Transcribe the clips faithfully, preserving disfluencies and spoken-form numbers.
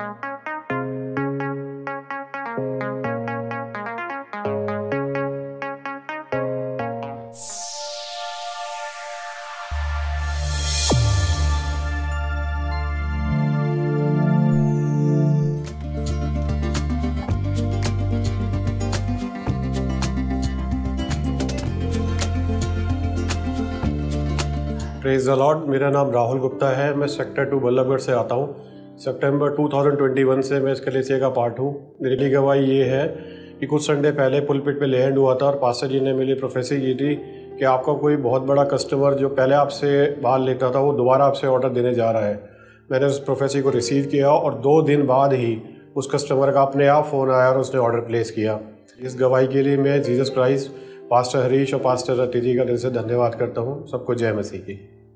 Praise the lord. मेरा नाम राहुल गुप्ता है। मैं सेक्टर टू बल्लभगढ़ से आता हूँ। सितंबर दो हज़ार इक्कीस से मैं इस कलीसिया का पार्ट हूँ। मेरे लिए गवाही ये है कि कुछ संडे पहले पुलपिट पे लैंड हुआ था और पास्टर जी ने मेरी प्रोफेसी की थी कि आपका कोई बहुत बड़ा कस्टमर जो पहले आपसे बाल लेता था वो दोबारा आपसे ऑर्डर देने जा रहा है। मैंने उस प्रोफेसी को रिसीव किया और दो दिन बाद ही उस कस्टमर का अपने आप फ़ोन आया और उसने ऑर्डर प्लेस किया। इस गवाही के लिए मैं जीसस क्राइस्ट, पास्टर हरीश और पास्टर रति जी का दिल से धन्यवाद करता हूँ। सबको जय मसीह की।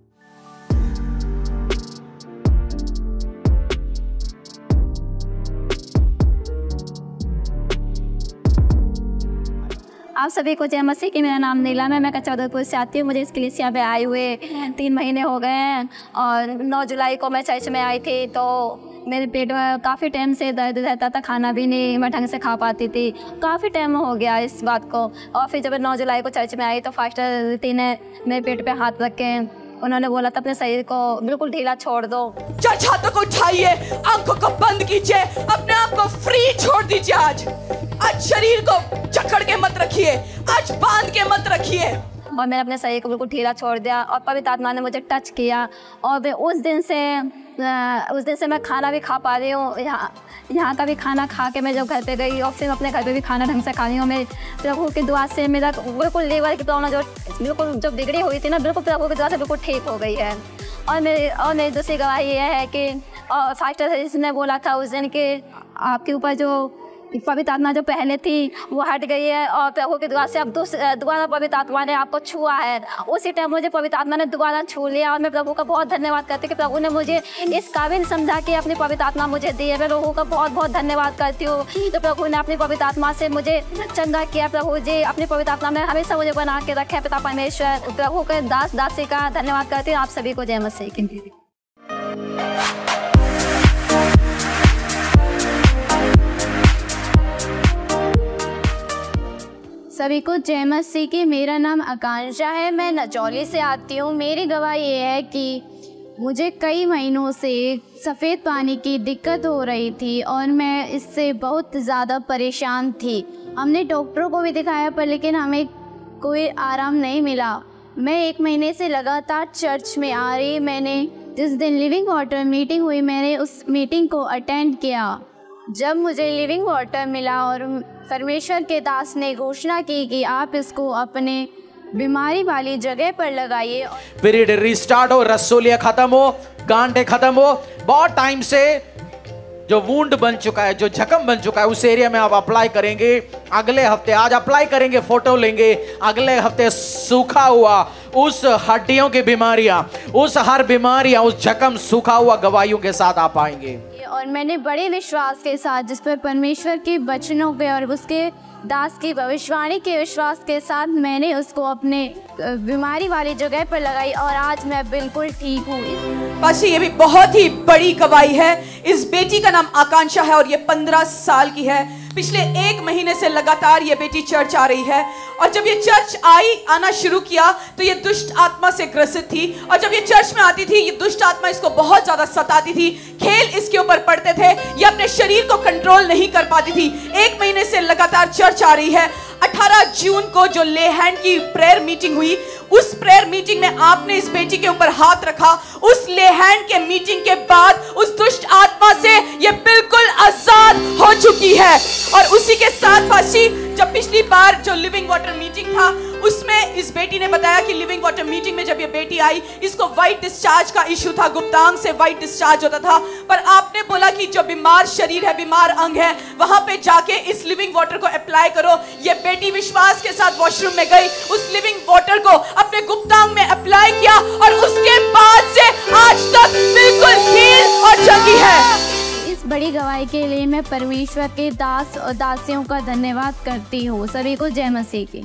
आप सभी को जय मसीह की। मेरा नाम नीलम है। मैं कच्चा से आती हूँ। मुझे इस कलीसिया में आए हुए तीन महीने हो गए हैं और नौ जुलाई को मैं चर्च में आई थी तो मेरे पेट में काफ़ी टाइम से दर्द रहता था। खाना भी नहीं मैं ढंग से खा पाती थी। काफ़ी टाइम हो गया इस बात को। और फिर जब नौ जुलाई को चर्च में आई तो फास्टर रीति ने मेरे पेट पे हाथ रख के उन्होंने बोला था अपने शरीर को बिल्कुल ढीला छोड़ दो। चर्च हाथों को उठाइए, आंखों को बंद कीजिए, अपने आप को फ्री छोड़ दीजिए। आज आज शरीर को जकड़ के मत रखिए, आज बांध के मत रखिए। और मैंने अपने शरीर को बिल्कुल ढीला छोड़ दिया और पवित्र आत्मा ने मुझे टच किया और मैं उस दिन से उस दिन से मैं खाना भी खा पा रही हूँ। यहाँ यहाँ का भी खाना खा के मैं जब घर पे गई और फिर अपने घर पे भी खाना ढंग से खा रही हूँ। मैं प्रभु की दुआ से मेरा बिल्कुल लीवर की प्रॉब्लम जो बिल्कुल जो बिगड़ी हुई थी ना, बिल्कुल प्रभु की दुआ से बिल्कुल ठीक हो गई है। और मेरी और मेरी दूसरी गवाही ये है कि फास्टर ने बोला था उस दिन कि आपके ऊपर जो पवित्र आत्मा जो पहले थी वो हट गई है और प्रभु की दुआ से अब दोबारा पवित्र आत्मा ने आपको छुआ है। उसी टाइम मुझे पवित्र आत्मा ने दोबारा छू लिया और मैं प्रभु का बहुत धन्यवाद करती हूँ कि प्रभु ने मुझे इस काबिल समझा कि अपनी पवित्र आत्मा मुझे दी है। मैं प्रभु का बहुत बहुत धन्यवाद करती हूँ। तो प्रभु ने अपनी पवित्र आत्मा से मुझे चंगा किया। प्रभु जी अपनी पवित्र आत्मा में हमेशा मुझे बना के रखे। पिता परमेश्वर प्रभु के दास दासी का धन्यवाद करती हूँ। आप सभी को जय मसीह की। सभी को जय मसीह की। मेरा नाम आकांक्षा है। मैं नचौली से आती हूँ। मेरी गवाही ये है कि मुझे कई महीनों से सफ़ेद पानी की दिक्कत हो रही थी और मैं इससे बहुत ज़्यादा परेशान थी। हमने डॉक्टरों को भी दिखाया पर लेकिन हमें कोई आराम नहीं मिला। मैं एक महीने से लगातार चर्च में आ रही। मैंने जिस दिन लिविंग वाटर मीटिंग हुई मैंने उस मीटिंग को अटेंड किया। जब मुझे लिविंग वाटर मिला और परमेश्वर के दास ने घोषणा की कि आप इसको अपने बीमारी वाली जगह पर लगाइए। पीरियड रिस्टार्ट हो, रसोलिया खत्म हो, गांठें खत्म हो। बहुत टाइम से जो वुंड बन चुका है, जो जख्म बन चुका है, उस एरिया में आप अप्लाई करेंगे। अगले हफ्ते आज अप्लाई करेंगे, फोटो लेंगे। अगले हफ्ते सूखा हुआ उस हड्डियों की बीमारियां, उस हर बीमारियां, उस जख्म सूखा हुआ गवाहियों के साथ आप आएंगे। और मैंने बड़े विश्वास के साथ जिस पर परमेश्वर के वचनों पे और उसके दास की भविष्यवाणी के विश्वास के साथ मैंने उसको अपने बीमारी वाली जगह पर लगाई और आज मैं बिल्कुल ठीक हूँ। पाशी ये भी बहुत ही बड़ी गवाही है। इस बेटी का नाम आकांक्षा है और ये पंद्रह साल की है। पिछले एक महीने से लगातार ये बेटी चर्च आ रही है और जब ये चर्च आई आना शुरू किया तो ये दुष्ट आत्मा से ग्रसित थी और जब ये चर्च में आती थी ये दुष्ट आत्मा इसको बहुत ज्यादा सताती थी। खेल इसके ऊपर पड़ते थे, ये अपने शरीर को कंट्रोल नहीं कर पाती थी। एक महीने से लगातार चर्च आ रही है। अठारह जून को जो ले हैंड की प्रेयर मीटिंग हुई, उस प्रेयर मीटिंग में आपने इस बेटी के ऊपर हाथ रखा। उस ले हैंड के मीटिंग के बाद उस दुष्ट आत्मा से ये बिल्कुल आजाद हो चुकी है। और उसी के साथ पाशी जब पिछली बार जो लिविंग वाटर मीटिंग था उसमें इस बेटी ने बताया कि लिविंग वाटर मीटिंग में जब ये बेटी आई इसको वाइट डिस्चार्ज का इश्यू था, गुप्तांग से वाइट डिस्चार्ज होता था। पर आपने बोला कि जो बीमार शरीर है, बीमार अंग है, वहां पे जाके इस लिविंग वाटर को अप्लाई करो। ये बेटी विश्वास के साथ वॉशरूम में गई, उस लिविंग वाटर को अपने गुप्तांग में अप्लाई किया और उसके बाद से आज तक बिल्कुल हील और चंगी है। इस बड़ी गवाही के लिए मैं परमेश्वर के दास और दासियों का धन्यवाद करती हूँ। सभी को जय मसीह की।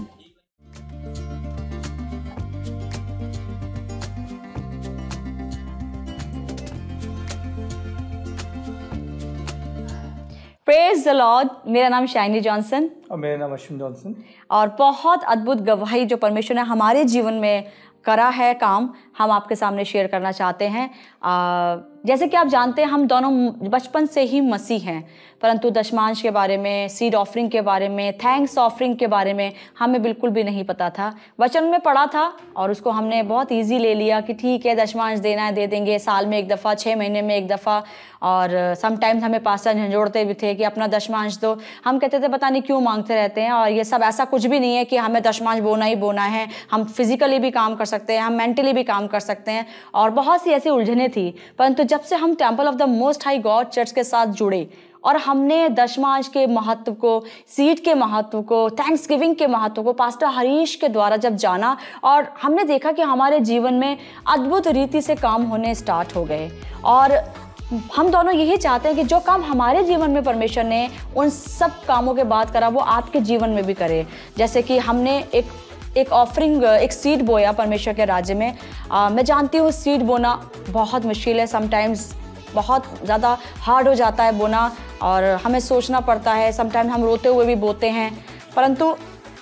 Praise the lord. मेरा नाम शाइनी जॉनसन और मेरा नाम अश्विन जॉनसन। और बहुत अद्भुत गवाही जो परमेश्वर ने हमारे जीवन में करा है काम, हम आपके सामने शेयर करना चाहते हैं। आ, जैसे कि आप जानते हैं हम दोनों बचपन से ही मसीह हैं, परंतु दशमांश के बारे में, सीड ऑफरिंग के बारे में, थैंक्स ऑफरिंग के बारे में हमें बिल्कुल भी नहीं पता था। वचन में पढ़ा था और उसको हमने बहुत इजी ले लिया कि ठीक है दशमांश देना है दे देंगे, साल में एक दफ़ा, छः महीने में एक दफ़ा। और समटाइम्स हमें पास्टर झंझोड़ते भी थे कि अपना दशमांश दो। हम कहते थे पता नहीं क्यों मांगते रहते हैं, और ये सब ऐसा कुछ भी नहीं है कि हमें दशमांश बोना ही बोना है। हम फिजिकली भी काम कर सकते हैं, हम मेंटली भी काम कर सकते हैं, और बहुत सी ऐसी उलझने थी। परंतु जब से हम temple of the most high god church के साथ जुड़े और हमने दशमांश के महत्व को, सीड के महत्व को, थैंक्स गिविंग के महत्व को पास्टर हरीश के द्वारा जब जाना, और हमने देखा कि हमारे जीवन में अद्भुत रीति से काम होने स्टार्ट हो गए। और हम दोनों यही चाहते हैं कि जो काम हमारे जीवन में परमेश्वर ने उन सब कामों के बाद करा वो आपके जीवन में भी करे। जैसे कि हमने एक एक ऑफरिंग, एक सीड बोया परमेश्वर के राज्य में। आ, मैं जानती हूँ सीड बोना बहुत मुश्किल है, समटाइम्स बहुत ज़्यादा हार्ड हो जाता है बोना, और हमें सोचना पड़ता है। समटाइम्स हम रोते हुए भी बोते हैं, परंतु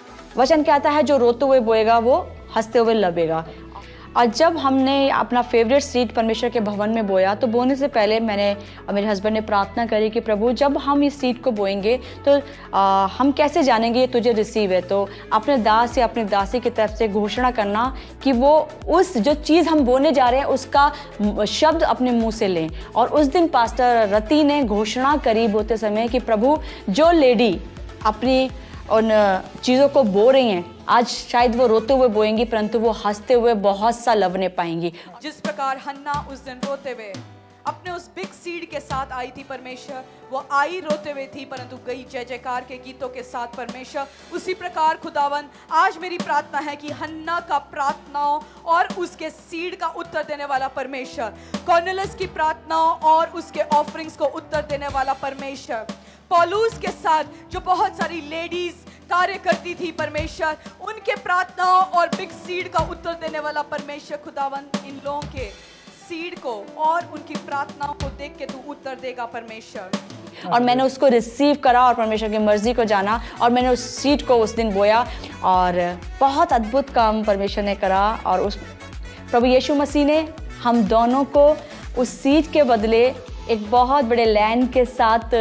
वचन कहता है जो रोते हुए बोएगा वो हंसते हुए लबेगा। और जब हमने अपना फेवरेट सीड परमेश्वर के भवन में बोया, तो बोने से पहले मैंने और मेरे हस्बैंड ने प्रार्थना करी कि प्रभु जब हम इस सीड को बोएंगे तो आ, हम कैसे जानेंगे ये तुझे रिसीव है। तो अपने दास या अपनी दासी की तरफ से घोषणा करना कि वो उस जो चीज़ हम बोने जा रहे हैं उसका शब्द अपने मुंह से लें। और उस दिन पास्टर रति ने घोषणा करी बोते समय कि प्रभु जो लेडी अपनी उन चीज़ों को बो रही हैं, आज शायद वो रोते हुए बोएंगी, परंतु वो हंसते हुए बहुत सा लवने पाएंगी। जिस प्रकार हन्ना उस दिन रोते हुए अपने उस बिग सीड के साथ आई थी परमेश्वर, वो आई रोते हुए थी परंतु गई जय जयकार के गीतों के साथ परमेश्वर। उसी प्रकार खुदावन आज मेरी प्रार्थना है कि हन्ना का प्रार्थनाओं और उसके सीड का उत्तर देने वाला परमेश्वर, कॉर्नेलियस की प्रार्थनाओं और उसके ऑफरिंग्स को उत्तर देने वाला परमेश्वर, पौलुस के साथ जो बहुत सारी लेडीज कार्य करती थी परमेश्वर, उनके प्रार्थनाओं और बिग सीड का उत्तर देने वाला परमेश्वर, खुदावन इन लोगों के सीड को और उनकी प्रार्थनाओं को देख के तू उत्तर देगा परमेश्वर। और मैंने उसको रिसीव करा और परमेश्वर की मर्जी को जाना, और मैंने उस सीड को उस दिन बोया, और बहुत अद्भुत काम परमेश्वर ने करा। और उस प्रभु यीशु मसीह ने हम दोनों को उस सीड के बदले एक बहुत बड़े लैंड के साथ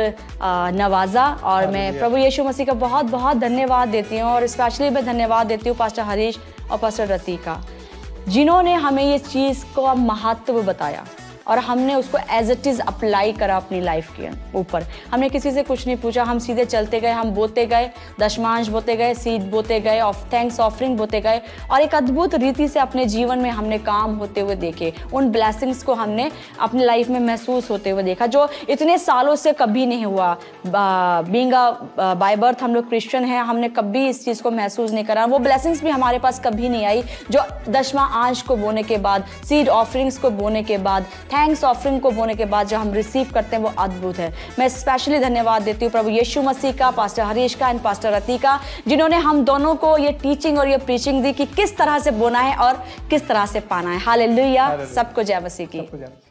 नवाजा। और मैं प्रभु यीशु मसीह का बहुत बहुत धन्यवाद देती हूँ, और स्पेशली मैं धन्यवाद देती हूँ पास्टर हरीश और पास्टर रति का, जिन्होंने हमें ये चीज़ को महत्व बताया और हमने उसको एज इट इज़ अप्लाई करा अपनी लाइफ के ऊपर। हमने किसी से कुछ नहीं पूछा, हम सीधे चलते गए, हम बोते गए, दशमांश बोते गए, सीड बोते गए, ऑफ थैंक्स ऑफरिंग बोते गए, और एक अद्भुत रीति से अपने जीवन में हमने काम होते हुए देखे। उन ब्लेसिंग्स को हमने अपनी लाइफ में महसूस होते हुए देखा, जो इतने सालों से कभी नहीं हुआ। बीइंग अ बाय बर्थ हम लोग क्रिश्चियन हैं, हमने कभी इस चीज़ को महसूस नहीं करा। वो ब्लेसिंग्स भी हमारे पास कभी नहीं आई जो दशमा अंश को बोने के बाद, सीड ऑफरिंग्स को बोने के बाद, थैंक्स ऑफरिंग को बोने के बाद जो हम रिसीव करते हैं वो अद्भुत है। मैं स्पेशली धन्यवाद देती हूँ प्रभु यीशु मसीह का, पास्टर हरीश का एंड पास्टर रति का, जिन्होंने हम दोनों को ये टीचिंग और ये प्रीचिंग दी कि किस तरह से बोना है और किस तरह से पाना है। हालेलुया, सबको जय मसीह की।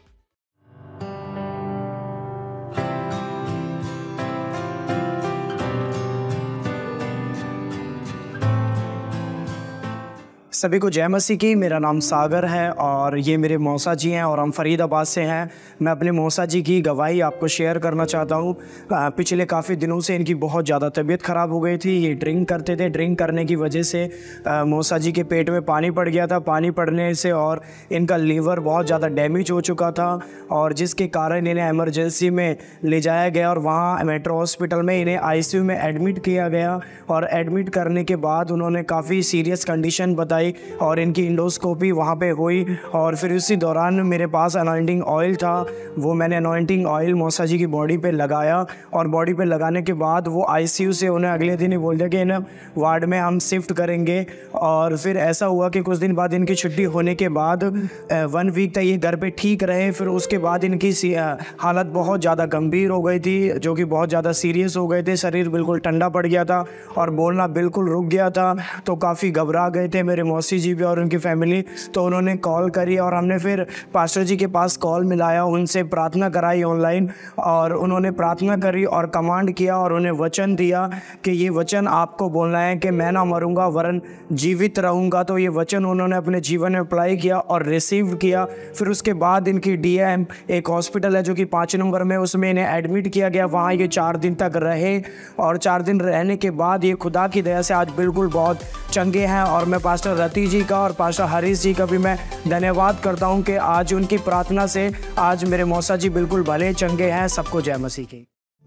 सभी को जय मसीह की। मेरा नाम सागर है और ये मेरे मौसा जी हैं और हम फरीदाबाद से हैं। मैं अपने मौसा जी की गवाही आपको शेयर करना चाहता हूँ। पिछले काफ़ी दिनों से इनकी बहुत ज़्यादा तबीयत ख़राब हो गई थी। ये ड्रिंक करते थे, ड्रिंक करने की वजह से मौसा जी के पेट में पानी पड़ गया था। पानी पड़ने से और इनका लीवर बहुत ज़्यादा डैमेज हो चुका था, और जिसके कारण इन्हें इमरजेंसी में ले जाया गया और वहाँ मेट्रो हॉस्पिटल में इन्हें आई सी यू में एडमिट किया गया। और एडमिट करने के बाद उन्होंने काफ़ी सीरियस कंडीशन बताई और इनकी इंडोस्कोपी वहाँ पे हुई। और फिर उसी दौरान मेरे पास अनॉइंटिंग ऑयल था, वो मैंने अनॉइंटिंग ऑयल मौसा जी की बॉडी पे लगाया। और बॉडी पे लगाने के बाद वो आईसीयू से उन्हें अगले दिन ही बोल दिया कि इन्हें वार्ड में हम शिफ्ट करेंगे। और फिर ऐसा हुआ कि कुछ दिन बाद इनकी छुट्टी होने के बाद वन वीक तक ये घर पे ठीक रहे। फिर उसके बाद इनकी हालत बहुत ज़्यादा गंभीर हो गई थी, जो कि बहुत ज़्यादा सीरियस हो गए थे। शरीर बिल्कुल ठंडा पड़ गया था और बोलना बिल्कुल रुक गया था। तो काफ़ी घबरा गए थे मेरे मौसी जी भी और उनकी फैमिली, तो उन्होंने कॉल करी और हमने फिर पास्टर जी के पास कॉल मिलाया, उनसे प्रार्थना कराई ऑनलाइन, और उन्होंने प्रार्थना करी और कमांड किया और उन्हें वचन दिया कि ये वचन आपको बोलना है कि मैं ना मरूंगा वरन जीवित रहूंगा। तो ये वचन उन्होंने अपने जीवन में अप्लाई किया और रिसीव किया। फिर उसके बाद इनकी डीएम एक हॉस्पिटल है जो कि पाँच नंबर में, उसमें इन्हें एडमिट किया गया। वहाँ ये चार दिन तक रहे और चार दिन रहने के बाद ये खुदा की दया से आज बिल्कुल बहुत चंगे हैं। और मैं पास्टर रति जी का और पास्टर हरीश जी का भी मैं धन्यवाद करता हूँ कि आज उनकी प्रार्थना से आज मेरे मौसा जी बिल्कुल भले चंगे हैं। सबको जय मसीह की।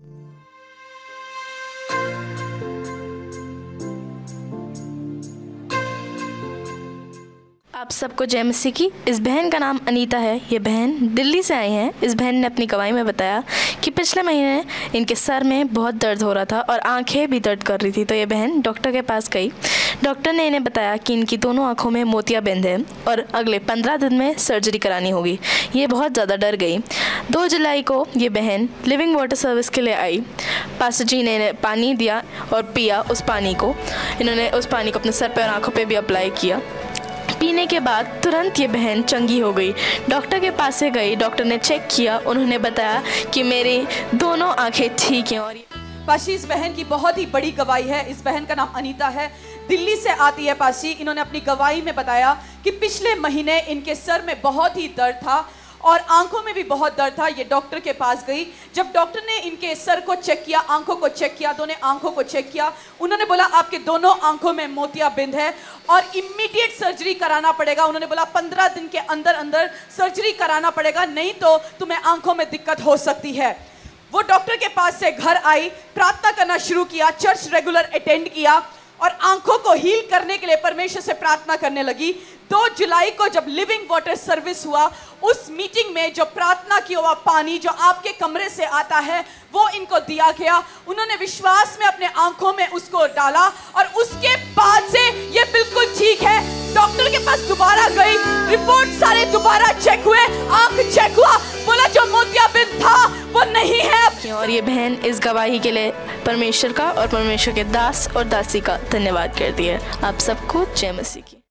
आप सबको जय मसीह की। इस बहन का नाम अनीता है। ये बहन दिल्ली से आई हैं। इस बहन ने अपनी गवाही में बताया कि पिछले महीने इनके सर में बहुत दर्द हो रहा था और आंखें भी दर्द कर रही थी। तो ये बहन डॉक्टर के पास गई। डॉक्टर ने इन्हें बताया कि इनकी दोनों आंखों में मोतियाबिंद है और अगले पंद्रह दिन में सर्जरी करानी होगी। ये बहुत ज़्यादा डर गई। दो जुलाई को ये बहन लिविंग वाटर सर्विस के लिए आई। पास्टर जी ने इन्हें पानी दिया और पिया उस पानी को। इन्होंने उस पानी को अपने सर पर और आँखों पर भी अप्लाई किया। पीने के बाद तुरंत ये बहन चंगी हो गई। डॉक्टर के पास से गई। डॉक्टर ने चेक किया। उन्होंने बताया कि मेरी दोनों आंखें ठीक हैं। और पाशी, इस बहन की बहुत ही बड़ी गवाही है। इस बहन का नाम अनीता है, दिल्ली से आती है पाशी। इन्होंने अपनी गवाही में बताया कि पिछले महीने इनके सर में बहुत ही दर्द था और आंखों में भी बहुत दर्द था। ये डॉक्टर के पास गई। जब डॉक्टर ने इनके सर को चेक किया, आंखों को चेक किया, दोनों आंखों को चेक किया, उन्होंने बोला आपके दोनों आंखों में मोतियाबिंद है और इमीडिएट सर्जरी कराना पड़ेगा। उन्होंने बोला पंद्रह दिन के अंदर अंदर सर्जरी कराना पड़ेगा, नहीं तो तुम्हें आंखों में दिक्कत हो सकती है। वो डॉक्टर के पास से घर आई, प्रार्थना करना शुरू किया, चर्च रेगुलर अटेंड किया और आंखों को हील करने के लिए परमेश्वर से प्रार्थना करने लगी। दो जुलाई को जब लिविंग वाटर सर्विस हुआ, उस मीटिंग में जो प्रार्थना किया हुआ पानी जो आपके कमरे से आता है वो इनको दिया गया। उन्होंने विश्वास में अपने आंखों में उसको डाला और उसके बाद से ये बिल्कुल ठीक है। डॉक्टर के पास दोबारा गई, रिपोर्ट सारे दोबारा चेक हुए, आंख चेक हुआ, बोला जो मोतियाबिंद था वो नहीं है। और ये बहन इस गवाही के लिए परमेश्वर का और परमेश्वर के दास और दासी का धन्यवाद करती है। आप सबको जय मसीह की।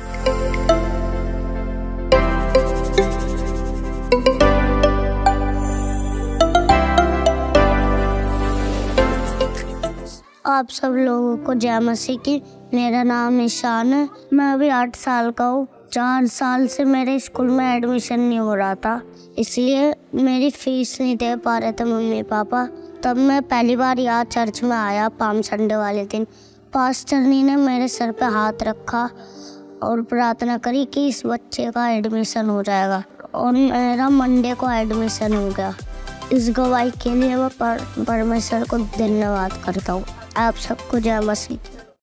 आप सब लोगों को जय मसीह की। मेरा नाम निशान है। मैं अभी आठ साल का हूँ। चार साल से मेरे स्कूल में एडमिशन नहीं हो रहा था, इसलिए मेरी फीस नहीं दे पा रहे थे मम्मी पापा। तब मैं पहली बार यहाँ चर्च में आया पाम संडे वाले दिन। पास्टर ने मेरे सर पे हाथ रखा और प्रार्थना करी कि इस बच्चे का एडमिशन हो जाएगा और मेरा मंडे को एडमिशन हो गया। इस गवाही के लिए मैं पर, परमेश्वर को धन्यवाद करता हूँ। आप सबको जय मसीह।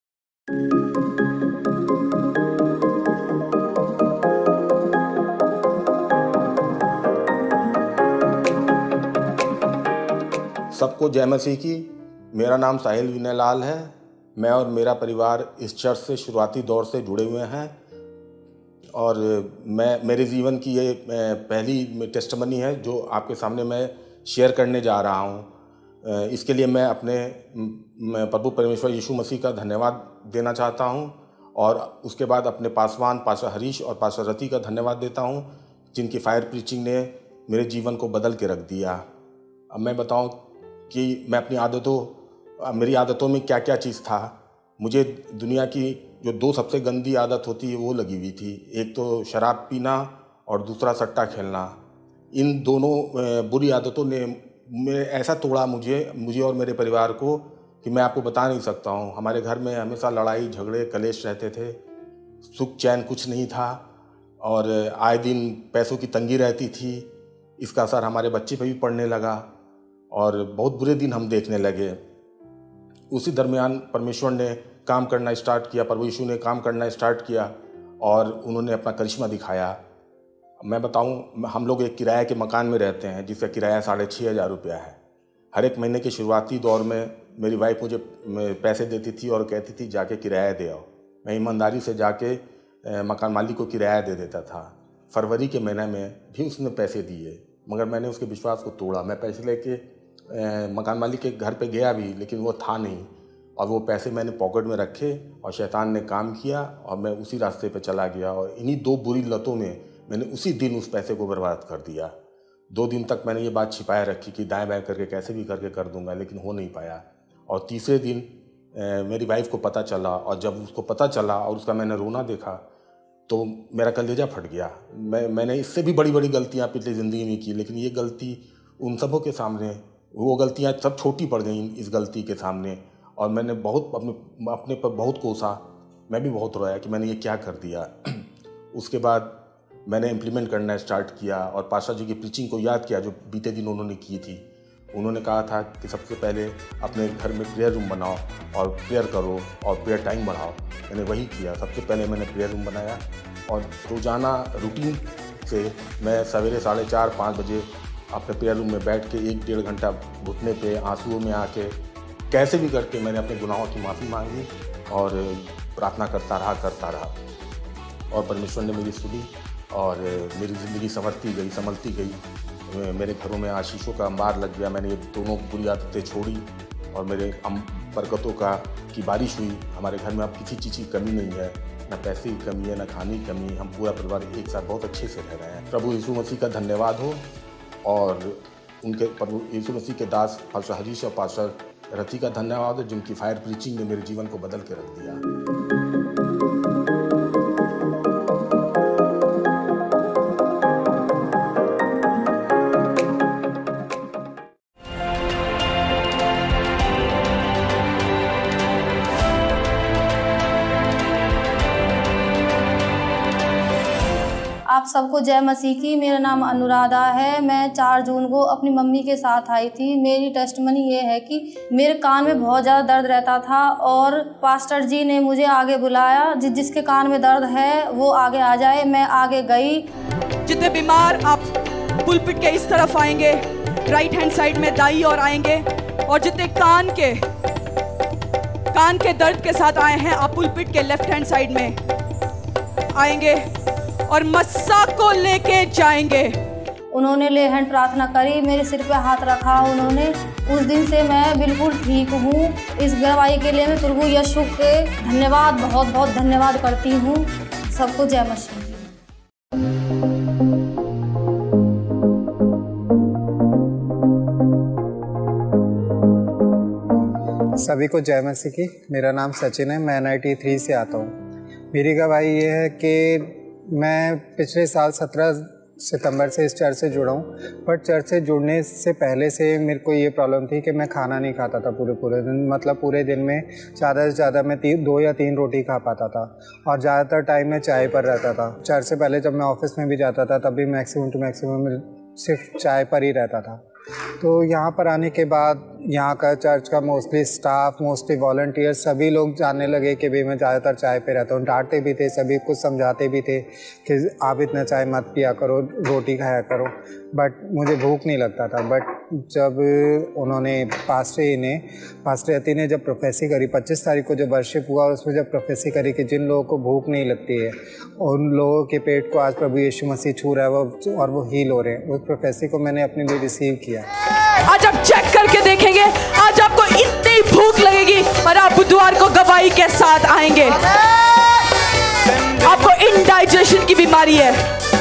सबको जय मसीह की। मेरा नाम साहिल विनय लाल है। मैं और मेरा परिवार इस चर्च से शुरुआती दौर से जुड़े हुए हैं और मैं मेरे जीवन की ये पहली टेस्टमनी है जो आपके सामने मैं शेयर करने जा रहा हूँ। इसके लिए मैं अपने प्रभु परमेश्वर यीशु मसीह का धन्यवाद देना चाहता हूँ और उसके बाद अपने पासवान पास्टर हरीश और पास्टर रति का धन्यवाद देता हूँ जिनकी फायर प्रीचिंग ने मेरे जीवन को बदल के रख दिया। अब मैं बताऊँ कि मैं अपनी आदतों मेरी आदतों में क्या क्या चीज़ था। मुझे दुनिया की जो दो सबसे गंदी आदत होती है वो लगी हुई थी। एक तो शराब पीना और दूसरा सट्टा खेलना। इन दोनों बुरी आदतों ने मैं ऐसा तोड़ा मुझे मुझे और मेरे परिवार को कि मैं आपको बता नहीं सकता हूँ। हमारे घर में हमेशा लड़ाई झगड़े कलेश रहते थे, सुख चैन कुछ नहीं था और आए दिन पैसों की तंगी रहती थी। इसका असर हमारे बच्चे पे भी पड़ने लगा और बहुत बुरे दिन हम देखने लगे। उसी दरमियान परमेश्वर ने काम करना स्टार्ट किया, प्रभु यीशु ने काम करना स्टार्ट किया और उन्होंने अपना करिश्मा दिखाया। मैं बताऊं, हम लोग एक किराए के मकान में रहते हैं जिसका किराया साढ़े छः हज़ार रुपया है। हर एक महीने के शुरुआती दौर में मेरी वाइफ मुझे पैसे देती थी और कहती थी जाके किराया दे आओ। मैं ईमानदारी से जाके मकान मालिक को किराया दे देता था। फरवरी के महीने में भी उसने पैसे दिए मगर मैंने उसके विश्वास को तोड़ा। मैं पैसे लेके मकान मालिक के घर पे गया भी लेकिन वो था नहीं और वो पैसे मैंने पॉकेट में रखे और शैतान ने काम किया और मैं उसी रास्ते पे चला गया और इन्हीं दो बुरी लतों में मैंने उसी दिन उस पैसे को बर्बाद कर दिया। दो दिन तक मैंने ये बात छिपाए रखी कि दाएं बाएं करके कैसे भी करके कर दूंगा, लेकिन हो नहीं पाया। और तीसरे दिन ए, मेरी वाइफ को पता चला और जब उसको पता चला और उसका मैंने रोना देखा तो मेरा कलेजा फट गया। मैं मैंने इससे भी बड़ी बड़ी गलतियाँ पिछली ज़िंदगी में की, लेकिन ये गलती उन सबों के सामने, वो गलतियाँ सब छोटी पड़ गई इस गलती के सामने। और मैंने बहुत अपने अपने पर बहुत कोसा, मैं भी बहुत रोया कि मैंने ये क्या कर दिया। उसके बाद मैंने इम्प्लीमेंट करना स्टार्ट किया और पास्टर जी की प्रीचिंग को याद किया जो बीते दिन उन्होंने की थी। उन्होंने कहा था कि सबसे पहले अपने घर में प्रेयर रूम बनाओ और प्रेयर करो और प्रेयर टाइम बढ़ाओ। मैंने वही किया। सबसे पहले मैंने प्रेयर रूम बनाया और रोज़ाना रूटीन से मैं सवेरे साढ़े चार पाँच बजे अपने प्रेयर रूम में बैठ के एक डेढ़ घंटा घुटने पे आंसुओं में आके कैसे भी करके मैंने अपने गुनाहों की माफ़ी मांगी और प्रार्थना करता रहा करता रहा और परमेश्वर ने मेरी सुनी और मेरी ज़िंदगी संवरती गई संभलती गई। मेरे घरों में आशीषों का अंबार लग गया। मैंने ये दोनों बुरी आदतें छोड़ी और मेरे बरकतों का की बारिश हुई। हमारे घर में अब किसी चीज़ की कमी नहीं है, न पैसे की कमी है, न खाने की कमी। हम पूरा परिवार एक साथ बहुत अच्छे से रह रहे हैं। प्रभु यीशु मसीह का धन्यवाद हो और उनके प्रभु यीशु मसीह के दास पास्टर हरीश और पास्टर रति का धन्यवाद हो, जिनकी फायर प्रीचिंग ने मेरे जीवन को बदल के रख दिया। आप सबको जय मसीह की। मेरा नाम अनुराधा है। मैं चार जून को अपनी मम्मी के साथ आई थी। मेरी टेस्टमनी ये है कि मेरे कान में बहुत ज़्यादा दर्द रहता था और पास्टर जी ने मुझे आगे बुलाया, जिस जिसके कान में दर्द है वो आगे आ जाए। मैं आगे गई। जितने बीमार आप पुलपिट के इस तरफ आएंगे, राइट हैंड साइड में दाई और आएंगे, और जितने कान के कान के दर्द के साथ आए हैं आप पुलपिट के लेफ्ट हैंड साइड में आएंगे और मस्सा को लेके जाएंगे। उन्होंने ले हैंड प्रार्थना करी, मेरे सिर पे हाथ रखा उन्होंने। उस दिन से मैं बिल्कुल ठीक हूँ। इस गवाही के लिए मैं प्रभु यीशु के धन्यवाद बहुत बहुत धन्यवाद करती हूँ। सबको जय मसीह। सभी को जय मसीह की। मेरा नाम सचिन है, मैं एन आई टी थ्री से आता हूँ। मेरी गवाही ये है कि मैं पिछले साल सत्रह सितंबर से इस चर्च से जुड़ा हूँ, पर चर्च से जुड़ने से पहले से मेरे को ये प्रॉब्लम थी कि मैं खाना नहीं खाता था पूरे पूरे दिन। मतलब पूरे दिन में ज़्यादा से ज़्यादा मैं ती, दो या तीन रोटी खा पाता था और ज़्यादातर टाइम मैं चाय पर रहता था। चर्च से पहले जब मैं ऑफिस में भी जाता था तब भी मैक्सिमम टू मैक्सिमम सिर्फ चाय पर ही रहता था। तो यहाँ पर आने के बाद यहाँ का चर्च का मोस्टली स्टाफ, मोस्टली वॉलंटियर सभी लोग जानने लगे कि भाई मैं ज़्यादातर चाय पे रहता हूँ। डांटते भी थे, सभी कुछ समझाते भी थे कि आप इतना चाय मत पिया करो, रोटी खाया करो, बट मुझे भूख नहीं लगता था। बट जब उन्होंने पास्टर ने पास्टर अति ने जब प्रोफेसी करी, पच्चीस तारीख को जब वर्शिप हुआ और उसमें जब प्रोफेसी करी कि जिन लोगों को भूख नहीं लगती है उन लोगों के पेट को आज प्रभु यीशु मसीह छू रहा है वो और वो हील हो रहे हैं, उस प्रोफेसी को मैंने अपने लिए रिसीव किया। आज आप चेक करके देखेंगे, आज आपको इतनी भूख लगेगी और आप बुधवार को गवाही के साथ आएंगे। आपको इंडाइजेशन की बीमारी है,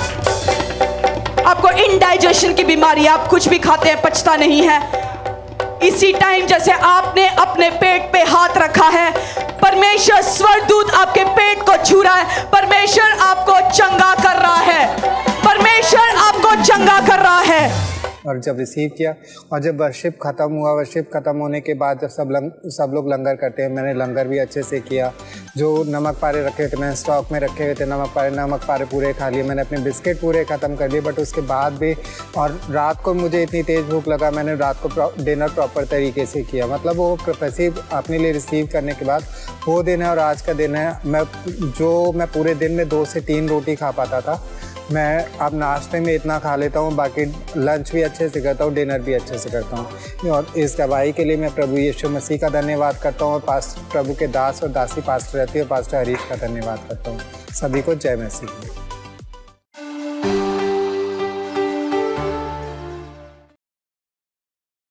आपको इंडाइजेशन की बीमारी है, आप कुछ भी खाते हैं पचता नहीं है। इसी टाइम जैसे आपने अपने पेट पे हाथ रखा है, परमेश्वर स्वर्गदूत आपके पेट को छू रहा है। परमेश्वर आपको चंगा कर रहा है, परमेश्वर आपको चंगा कर रहा है। और जब रिसीव किया और जब वर्शिप ख़त्म हुआ, वर्शिप ख़त्म होने के बाद जब सब लंग सब लोग लंगर करते हैं, मैंने लंगर भी अच्छे से किया। जो नमक पारे रखे थे मैंने स्टॉक में रखे हुए थे, नमक पारे नमक पारे पूरे खा लिए। मैंने अपने बिस्किट पूरे ख़त्म कर लिए। बट उसके बाद भी और रात को मुझे इतनी तेज़ भूख लगा, मैंने रात को डिनर प्रॉपर तरीके से किया। मतलब वो प्रोफेसी अपने लिए रिसीव करने के बाद वो दिन है और आज का दिन है। मैं जो मैं पूरे दिन में दो से तीन रोटी खा पाता था, मैं अब नाश्ते में इतना खा लेता हूँ, बाकी लंच भी अच्छे से करता हूँ, डिनर भी अच्छे से करता हूँ। और इस गवाही के लिए मैं प्रभु यीशु मसीह का धन्यवाद करता हूँ और पास्टर प्रभु के दास और दासी पास्टर रहती है और पास्टर हरीश का धन्यवाद करता हूँ। सभी को जय मसीह।